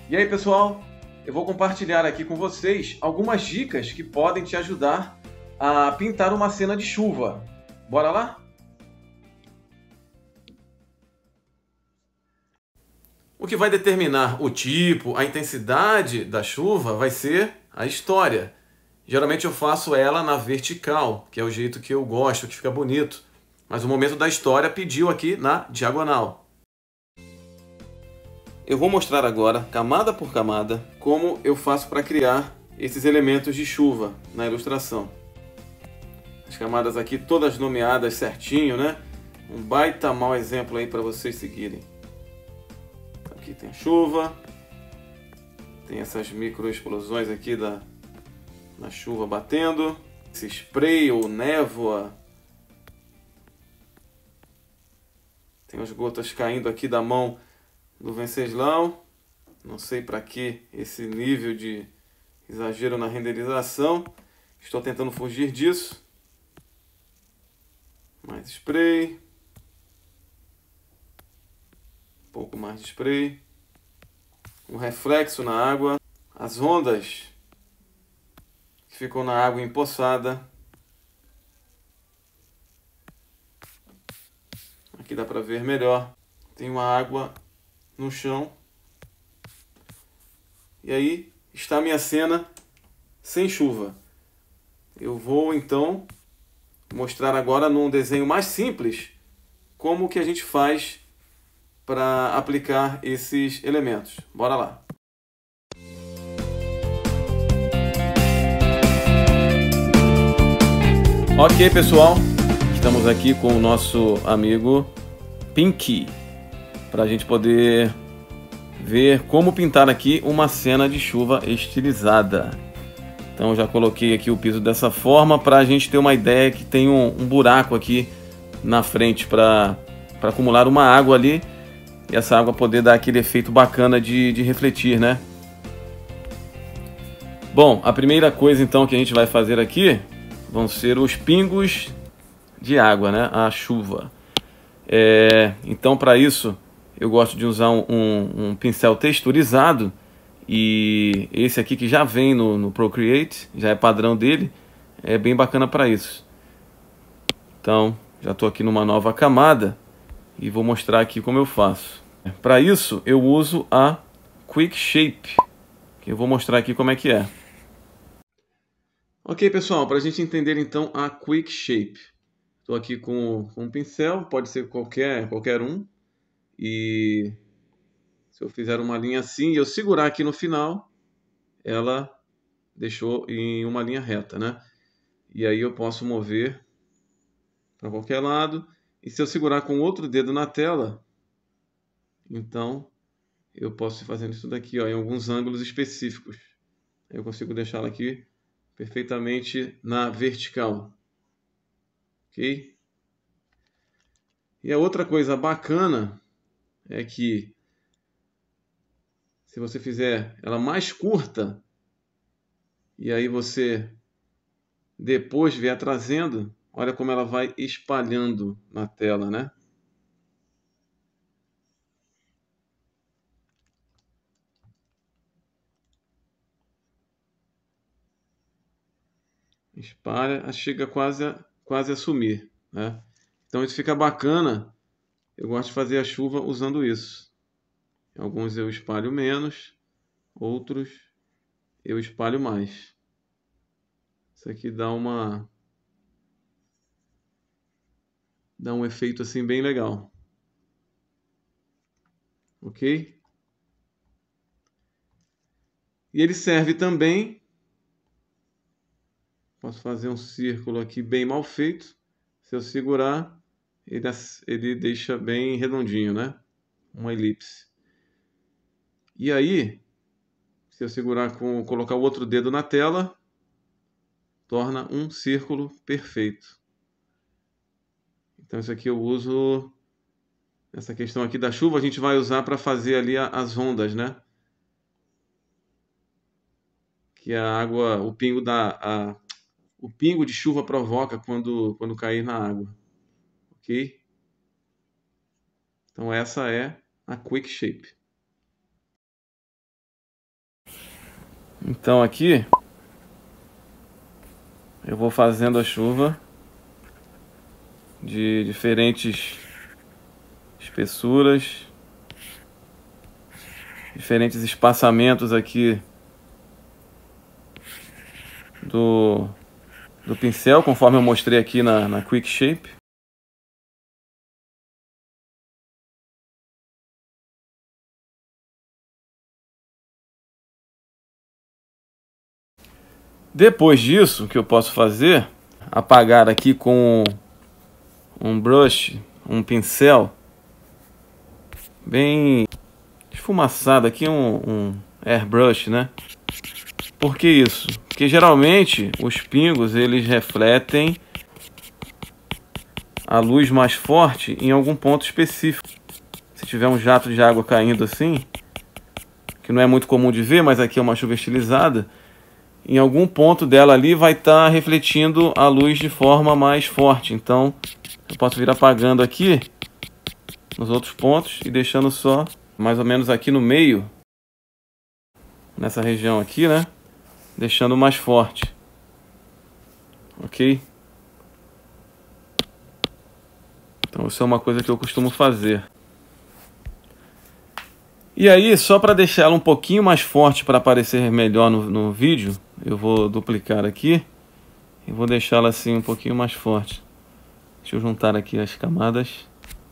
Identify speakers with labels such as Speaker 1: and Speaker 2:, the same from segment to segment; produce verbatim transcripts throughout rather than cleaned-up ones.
Speaker 1: E aí, pessoal, eu vou compartilhar aqui com vocês algumas dicas que podem te ajudar a pintar uma cena de chuva. Bora lá? O que vai determinar o tipo, a intensidade da chuva vai ser a história. Geralmente eu faço ela na vertical, que é o jeito que eu gosto, que fica bonito. Mas o momento da história pediu aqui na diagonal. Eu vou mostrar agora, camada por camada, como eu faço para criar esses elementos de chuva na ilustração. As camadas aqui todas nomeadas certinho, né? Um baita mau exemplo aí para vocês seguirem. Aqui tem a chuva, tem essas micro explosões aqui da, da chuva batendo, esse spray ou névoa. Tem as gotas caindo aqui da mão do Venceslau. Não sei para que esse nível de exagero na renderização. Estou tentando fugir disso. Mais spray. Um pouco mais de spray. Um reflexo na água. As ondas que ficam na água empoçada. Aqui dá para ver melhor. Tem uma água no chão. E aí está a minha cena sem chuva. Eu vou então mostrar agora num desenho mais simples como que a gente faz para aplicar esses elementos. Bora lá. Ok, pessoal, estamos aqui com o nosso amigo Pinky para a gente poder ver como pintar aqui uma cena de chuva estilizada. Então já coloquei aqui o piso dessa forma para a gente ter uma ideia que tem um, um buraco aqui na frente para para acumular uma água ali e essa água poder dar aquele efeito bacana de, de refletir, né? Bom, a primeira coisa então que a gente vai fazer aqui vão ser os pingos de água, né? A chuva. É, então para isso eu gosto de usar um, um, um pincel texturizado. E esse aqui que já vem no, no Procreate, já é padrão dele, é bem bacana para isso. Então, já estou aqui numa nova camada e vou mostrar aqui como eu faço. Para isso, eu uso a Quick Shape, que eu vou mostrar aqui como é que é. Ok, pessoal, para a gente entender então a Quick Shape. Estou aqui com, com um pincel, pode ser qualquer, qualquer um. E se eu fizer uma linha assim e eu segurar aqui no final, ela deixou em uma linha reta, né? E aí eu posso mover para qualquer lado. E se eu segurar com outro dedo na tela, então eu posso ir fazendo isso daqui, ó, em alguns ângulos específicos. Eu consigo deixá-la aqui perfeitamente na vertical. Ok? E a outra coisa bacana é que se você fizer ela mais curta, e aí você depois vier trazendo, olha como ela vai espalhando na tela, né? Espalha, chega quase a, quase a sumir, né? Então isso fica bacana. Eu gosto de fazer a chuva usando isso. Alguns eu espalho menos, outros eu espalho mais. Isso aqui dá uma dá um efeito assim bem legal. Ok? E ele serve também. Posso fazer um círculo aqui bem mal feito. Se eu segurar, ele, ele deixa bem redondinho, né? Uma elipse. E aí, se eu segurar com colocar o outro dedo na tela, torna um círculo perfeito. Então isso aqui eu uso, essa questão aqui da chuva a gente vai usar para fazer ali as ondas, né? Que a água, o pingo da, a, o pingo de chuva provoca quando, quando cair na água, ok? Então essa é a Quick Shape. Então aqui eu vou fazendo a chuva de diferentes espessuras, diferentes espaçamentos aqui do, do pincel, conforme eu mostrei aqui na, na Quick Shape. Depois disso, o que eu posso fazer, apagar aqui com um brush, um pincel bem esfumaçado aqui, um, um airbrush, né? Por que isso? Porque geralmente os pingos eles refletem a luz mais forte em algum ponto específico. Se tiver um jato de água caindo assim, que não é muito comum de ver, mas aqui é uma chuva estilizada, em algum ponto dela ali vai estar tá refletindo a luz de forma mais forte. Então eu posso vir apagando aqui nos outros pontos e deixando só mais ou menos aqui no meio, nessa região aqui, né? Deixando mais forte. Ok? Então isso é uma coisa que eu costumo fazer. E aí, só para deixar ela um pouquinho mais forte, para aparecer melhor no, no vídeo, eu vou duplicar aqui e vou deixá-la assim um pouquinho mais forte. Deixa eu juntar aqui as camadas.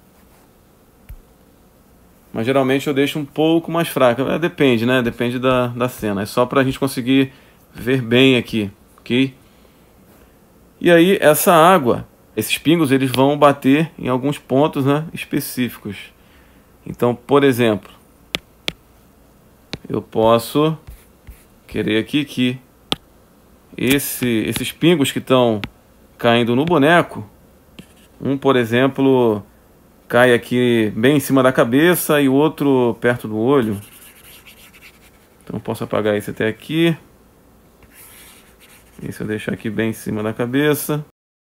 Speaker 1: Mas geralmente eu deixo um pouco mais fraca. É, depende, né? Depende da, da cena. É só para a gente conseguir ver bem aqui, ok? E aí essa água, esses pingos, eles vão bater em alguns pontos, né, específicos. Então, por exemplo, eu posso querer aqui que esse, esses pingos que estão caindo no boneco, um, por exemplo, cai aqui bem em cima da cabeça e o outro perto do olho. Então eu posso apagar esse até aqui. Esse eu deixo aqui bem em cima da cabeça.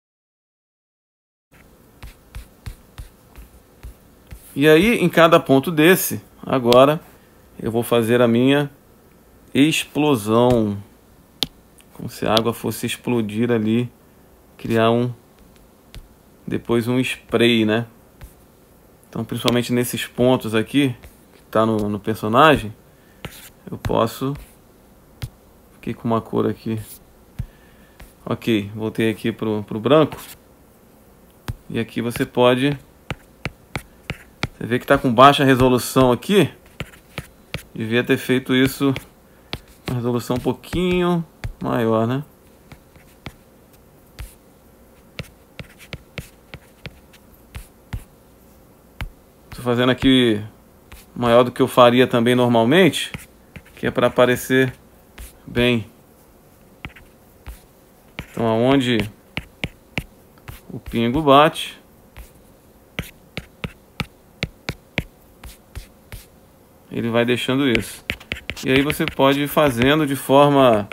Speaker 1: E aí, em cada ponto desse, agora eu vou fazer a minha explosão. Como se a água fosse explodir ali, criar um, depois um spray, né? Então, principalmente nesses pontos aqui, que tá no, no personagem, eu posso... Fiquei com uma cor aqui. Ok, voltei aqui pro, pro branco. E aqui você pode... Você vê que tá com baixa resolução aqui. Devia ter feito isso uma resolução um pouquinho maior, né? Tô fazendo aqui maior do que eu faria também normalmente, que é para aparecer bem. Então aonde o pingo bate, ele vai deixando isso. E aí você pode ir fazendo de forma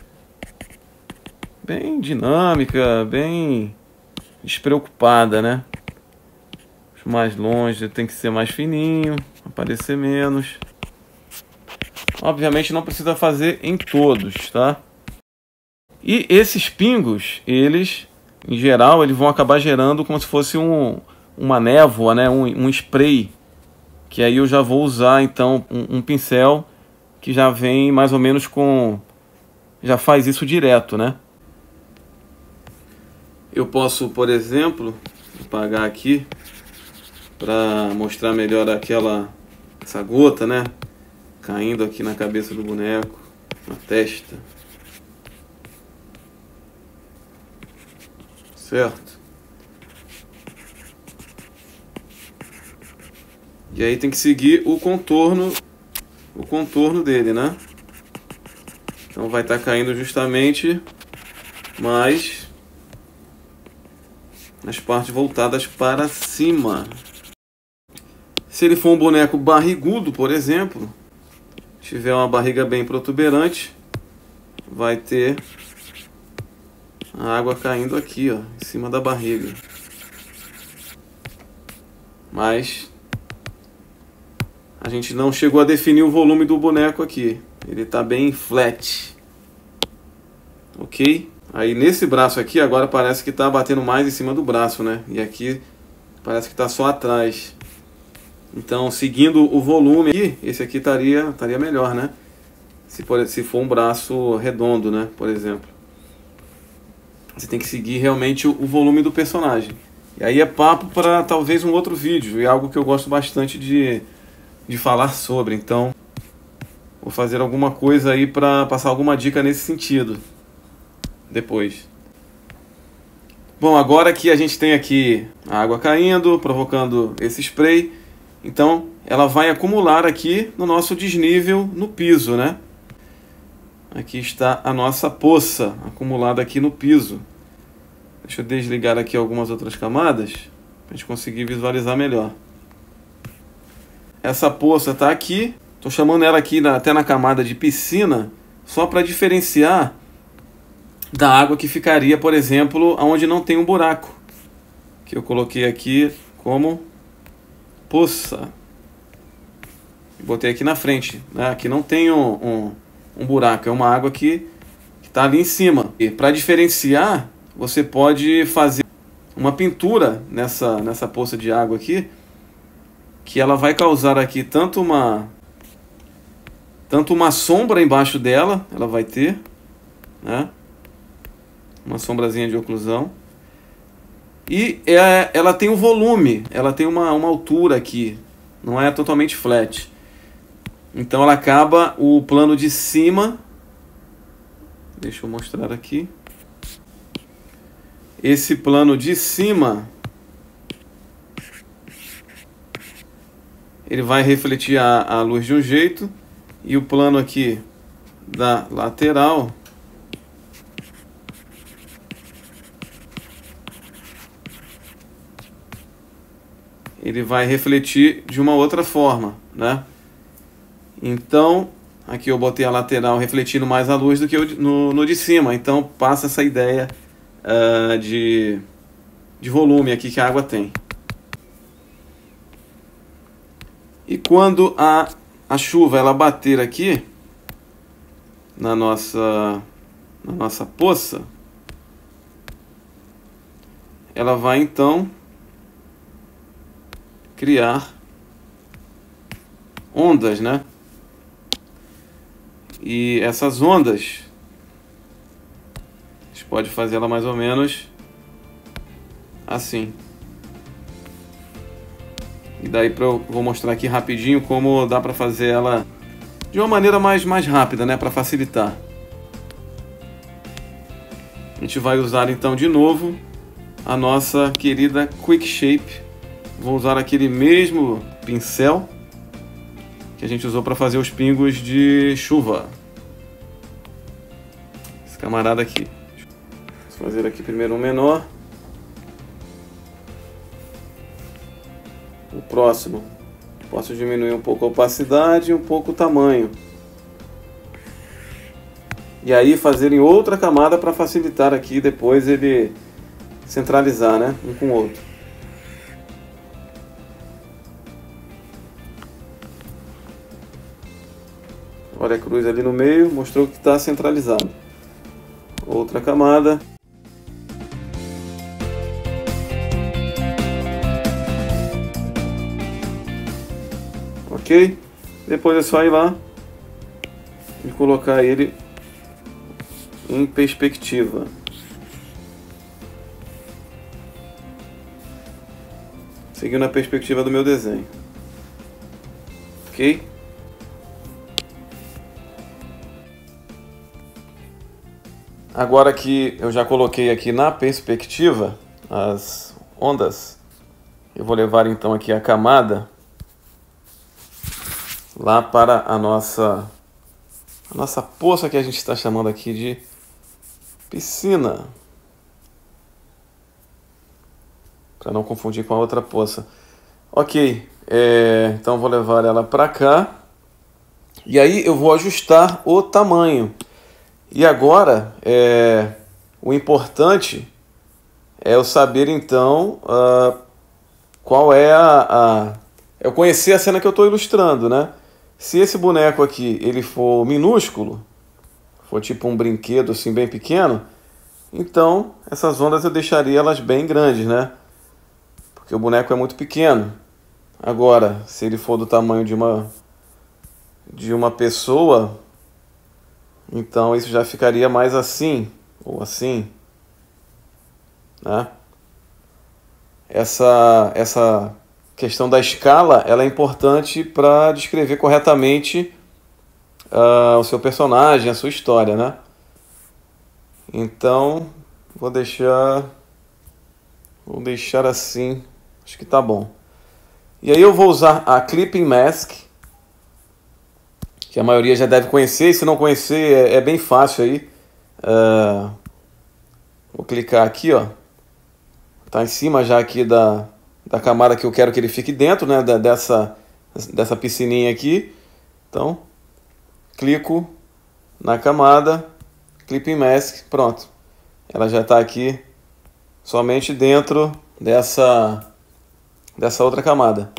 Speaker 1: bem dinâmica, bem despreocupada, né? Mais longe tem que ser mais fininho, aparecer menos. Obviamente não precisa fazer em todos, tá? E esses pingos, eles, em geral, eles vão acabar gerando como se fosse um, uma névoa, né? um, um spray. Que aí eu já vou usar, então, um, um pincel que já vem mais ou menos com... Já faz isso direto, né? Eu posso, por exemplo, apagar aqui para mostrar melhor aquela... Essa gota, né? Caindo aqui na cabeça do boneco, na testa. Certo? E aí tem que seguir o contorno, o contorno dele, né? Então vai estar caindo justamente mais nas partes voltadas para cima. Se ele for um boneco barrigudo, por exemplo, tiver uma barriga bem protuberante, vai ter a água caindo aqui, ó, em cima da barriga. Mas a gente não chegou a definir o volume do boneco aqui. Ele está bem flat. Ok? Aí nesse braço aqui agora parece que está batendo mais em cima do braço, né? E aqui parece que está só atrás. Então, seguindo o volume aqui, esse aqui estaria, estaria melhor, né? Se, por, se for um braço redondo, né? Por exemplo. Você tem que seguir realmente o, o volume do personagem. E aí é papo para talvez um outro vídeo. E é algo que eu gosto bastante de, de falar sobre. Então, vou fazer alguma coisa aí para passar alguma dica nesse sentido. Depois. Bom, agora que a gente tem aqui a água caindo, provocando esse spray, então ela vai acumular aqui no nosso desnível no piso, né? Aqui está a nossa poça acumulada aqui no piso. Deixa eu desligar aqui algumas outras camadas para a gente conseguir visualizar melhor. Essa poça está aqui, estou chamando ela aqui na, até na camada de piscina, só para diferenciar da água que ficaria, por exemplo, onde não tem um buraco, que eu coloquei aqui como poça. Botei aqui na frente, né? Aqui não tem um, um, um buraco, é uma água que está ali em cima. E para diferenciar, você pode fazer uma pintura nessa, nessa poça de água aqui, que ela vai causar aqui tanto uma, tanto uma sombra embaixo dela, ela vai ter, né? Uma sombrazinha de oclusão. E é, ela tem um volume, ela tem uma, uma altura aqui, não é totalmente flat. Então ela acaba o plano de cima. Deixa eu mostrar aqui. Esse plano de cima, ele vai refletir a, a luz de um jeito. E o plano aqui da lateral, ele vai refletir de uma outra forma, né? Então, aqui eu botei a lateral refletindo mais a luz do que no, no de cima. Então, passa essa ideia uh, de, de volume aqui que a água tem. E quando a, a chuva ela bater aqui na nossa, na nossa poça, ela vai então criar ondas, né? E essas ondas, a gente pode fazer ela mais ou menos assim. E daí pra eu vou mostrar aqui rapidinho como dá para fazer ela de uma maneira mais, mais rápida, né? Para facilitar. A gente vai usar então de novo a nossa querida Quick Shape. Vou usar aquele mesmo pincel que a gente usou para fazer os pingos de chuva. Esse camarada aqui. Vou fazer aqui primeiro um menor. O próximo. Posso diminuir um pouco a opacidade e um pouco o tamanho. E aí fazer em outra camada para facilitar aqui depois ele centralizar, né? Um com o outro. Olha a cruz ali no meio, mostrou que está centralizado. Outra camada. Ok? Depois é só ir lá e colocar ele em perspectiva. Seguindo a perspectiva do meu desenho. Ok? Agora que eu já coloquei aqui na perspectiva as ondas, eu vou levar então aqui a camada lá para a nossa, a nossa poça que a gente está chamando aqui de piscina. Para não confundir com a outra poça. Ok, é, então vou levar ela para cá. E aí eu vou ajustar o tamanho. E agora, é, o importante é eu saber então uh, qual é a, a, eu conhecer a cena que eu estou ilustrando, né? Se esse boneco aqui ele for minúsculo, for tipo um brinquedo assim bem pequeno, então essas ondas eu deixaria elas bem grandes, né? Porque o boneco é muito pequeno. Agora, se ele for do tamanho de uma de uma pessoa, então isso já ficaria mais assim ou assim, né? Essa essa questão da escala, ela é importante para descrever corretamente uh, o seu personagem, a sua história, né? Então, vou deixar vou deixar assim, acho que tá bom. E aí eu vou usar a Clipping Mask, que a maioria já deve conhecer, e se não conhecer é, é bem fácil aí. Uh, vou clicar aqui, ó. Tá em cima já aqui da, da camada que eu quero que ele fique dentro, né, da, dessa, dessa piscininha aqui. Então, clico na camada, Clipping Mask, pronto. Ela já está aqui somente dentro dessa, dessa outra camada.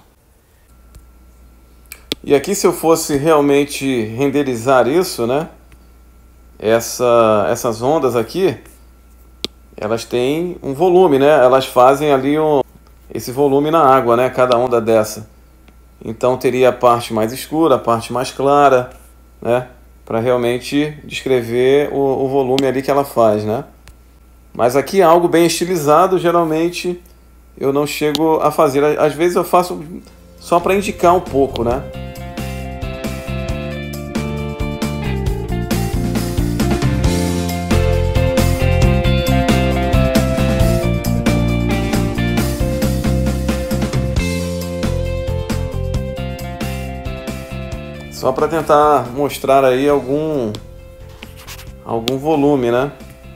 Speaker 1: E aqui, se eu fosse realmente renderizar isso, né, essa, essas ondas aqui, elas têm um volume, né? Elas fazem ali um, esse volume na água, né? Cada onda dessa. Então teria a parte mais escura, a parte mais clara, né? Para realmente descrever o, o volume ali que ela faz, né? Mas aqui é algo bem estilizado, geralmente eu não chego a fazer. Às vezes eu faço só para indicar um pouco, né? Só para tentar mostrar aí algum algum volume, né?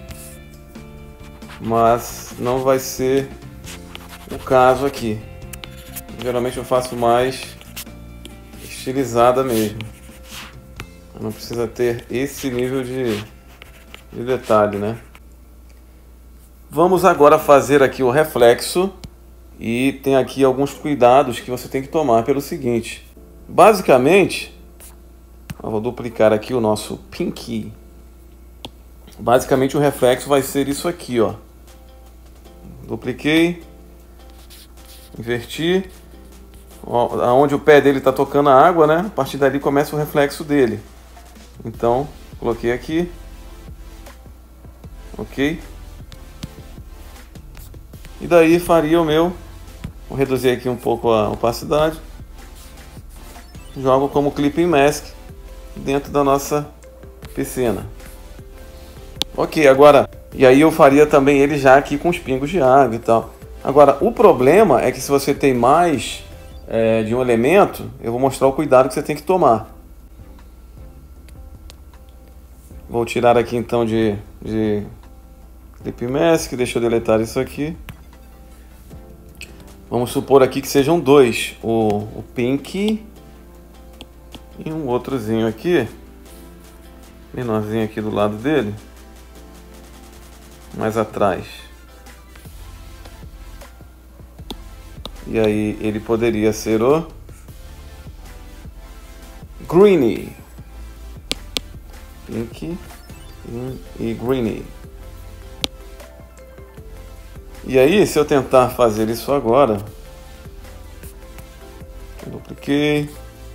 Speaker 1: Mas não vai ser o caso aqui. Geralmente eu faço mais estilizada mesmo. Não precisa ter esse nível de, de detalhe, né? Vamos agora fazer aqui o reflexo e tem aqui alguns cuidados que você tem que tomar pelo seguinte. Basicamente, eu vou duplicar aqui o nosso pinky. Basicamente o reflexo vai ser isso aqui, ó. Dupliquei, inverti, ó, aonde o pé dele está tocando a água, né? A partir dali começa o reflexo dele. Então, coloquei aqui, ok? E daí faria o meu, vou reduzir aqui um pouco a opacidade, jogo como Clipping Mask dentro da nossa piscina. Ok, agora, e aí eu faria também ele já aqui com os pingos de água e tal. Agora, o problema é que se você tem mais é, de um elemento, eu vou mostrar o cuidado que você tem que tomar. Vou tirar aqui então de, de Clipping Mask, deixa eu deletar isso aqui. Vamos supor aqui que sejam dois, o, o Pink e um outrozinho aqui, menorzinho aqui do lado dele, mais atrás. E aí ele poderia ser o Greenie. Pink e Greenie. E aí, se eu tentar fazer isso agora, dupliquei,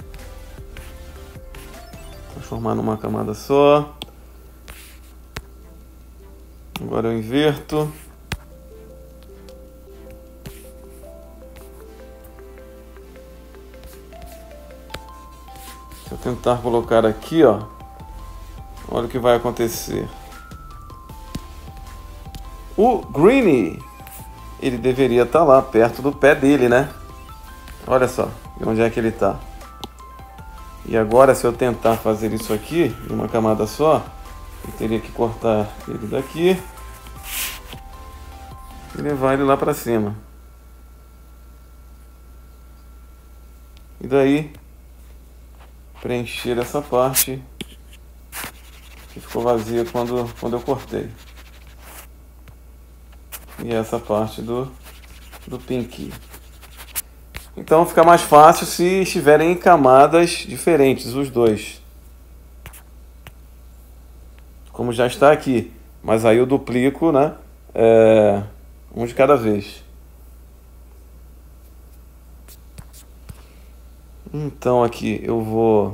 Speaker 1: transformar numa camada só. Agora eu inverto. Se eu tentar colocar aqui, ó, olha o que vai acontecer. O Greenie, ele deveria estar lá perto do pé dele, né? Olha só, onde é que ele está. E agora, se eu tentar fazer isso aqui, numa camada só, eu teria que cortar ele daqui e levar ele lá para cima. E daí, preencher essa parte que ficou vazia quando, quando eu cortei. E essa parte do, do Pinky. Então fica mais fácil se estiverem em camadas diferentes, os dois. Como já está aqui. Mas aí eu duplico, né? É, um de cada vez. Então aqui eu vou...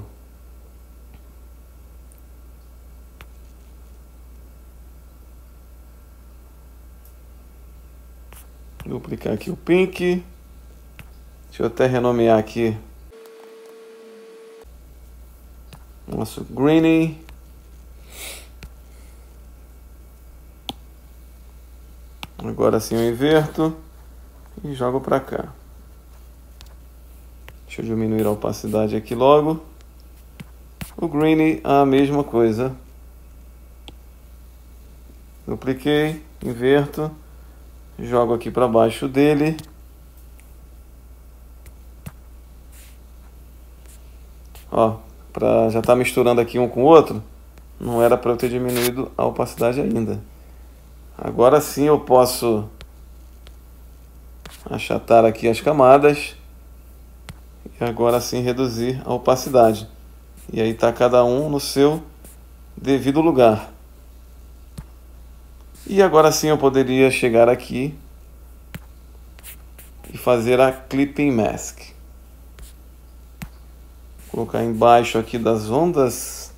Speaker 1: duplicar aqui o pink. Deixa eu até renomear aqui. Nosso greeny. Agora sim eu inverto e jogo para cá. Deixa eu diminuir a opacidade aqui logo. O greeny, a mesma coisa. Dupliquei, inverto, jogo aqui para baixo dele. Ó, pra, já tá misturando aqui um com o outro. Não era para eu ter diminuído a opacidade ainda. Agora sim eu posso achatar aqui as camadas. E agora sim reduzir a opacidade. E aí tá cada um no seu devido lugar. E agora sim eu poderia chegar aqui e fazer a Clipping Mask. Colocar embaixo aqui das ondas.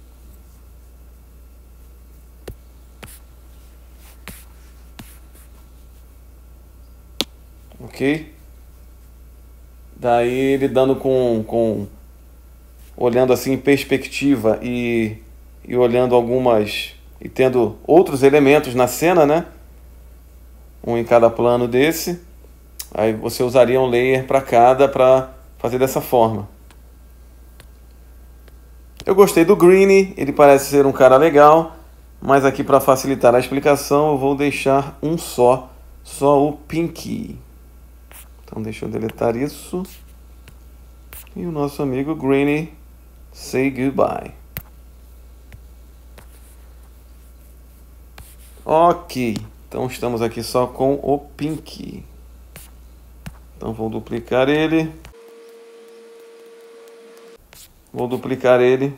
Speaker 1: Ok? Daí ele dando com, com olhando assim em perspectiva e, e olhando algumas e tendo outros elementos na cena, né? Um em cada plano desse. Aí você usaria um layer para cada para fazer dessa forma. Eu gostei do Greeny, ele parece ser um cara legal, mas aqui para facilitar a explicação eu vou deixar um só, só o Pinky. Então deixa eu deletar isso. E o nosso amigo Greeny, say goodbye. Ok, então estamos aqui só com o Pinky. Então vou duplicar ele. Vou duplicar ele.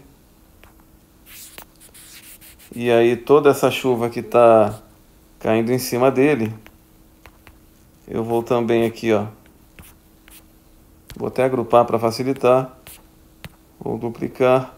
Speaker 1: E aí toda essa chuva que está caindo em cima dele, eu vou também aqui, ó. Vou até agrupar para facilitar. Vou duplicar.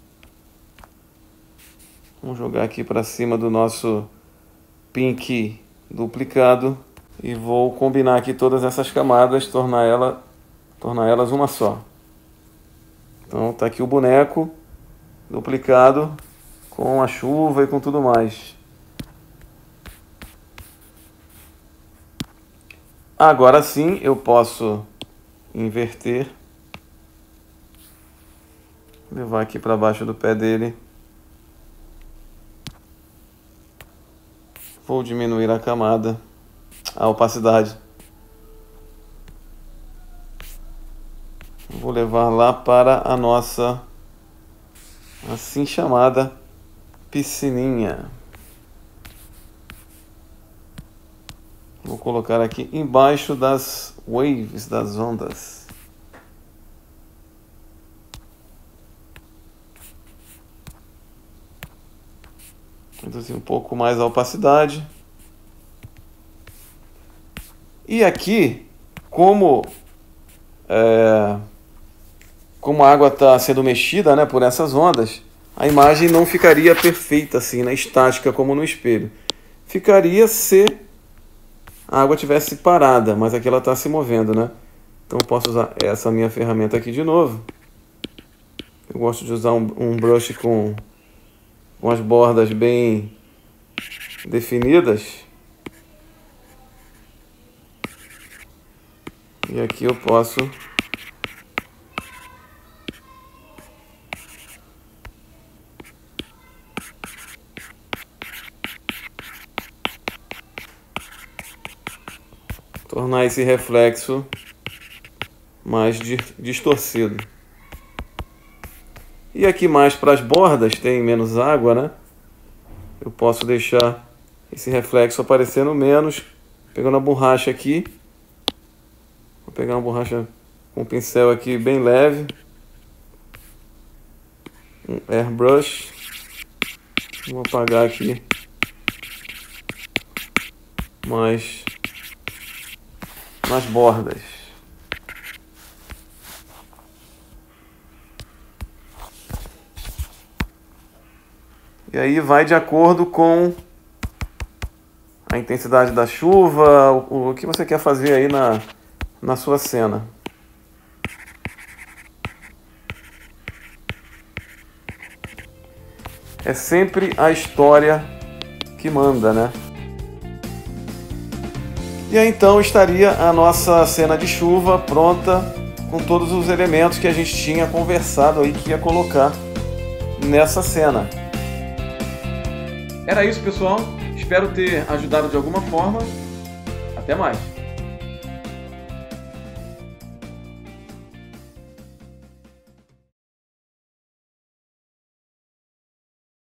Speaker 1: Vamos jogar aqui para cima do nosso Pink duplicado. E vou combinar aqui todas essas camadas, tornar, ela, tornar elas uma só. Então tá aqui o boneco duplicado com a chuva e com tudo mais. Agora sim eu posso inverter. Levar aqui para baixo do pé dele. Vou diminuir a camada, a opacidade. Vou levar lá para a nossa assim chamada piscininha. Vou colocar aqui embaixo das waves, das ondas. Reduzir um pouco mais a opacidade. E aqui, como, é, como a água está sendo mexida, né, por essas ondas, a imagem não ficaria perfeita assim, né, estática como no espelho. Ficaria se a água tivesse parada, mas aqui ela está se movendo, né? Então eu posso usar essa minha ferramenta aqui de novo. Eu gosto de usar um, um brush com, com as bordas bem definidas. E aqui eu posso tornar esse reflexo mais distorcido. E aqui mais para as bordas, tem menos água, né? Eu posso deixar esse reflexo aparecendo menos, pegando a borracha aqui. Vou pegar uma borracha com um pincel aqui bem leve, um airbrush. Vou apagar aqui mais nas bordas. E aí vai de acordo com a intensidade da chuva, o, o que você quer fazer aí na, na sua cena. É sempre a história que manda, né? E aí então estaria a nossa cena de chuva pronta, com todos os elementos que a gente tinha conversado aí que ia colocar nessa cena. Era isso, pessoal. Espero ter ajudado de alguma forma. Até mais!